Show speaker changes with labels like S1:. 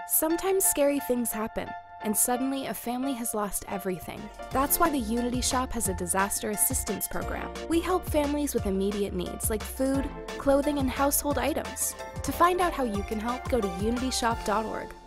S1: Sometimes scary things happen, and suddenly a family has lost everything. That's why the Unity Shop has a disaster assistance program. We help families with immediate needs like food, clothing, and household items. To find out how you can help, go to unityshop.org.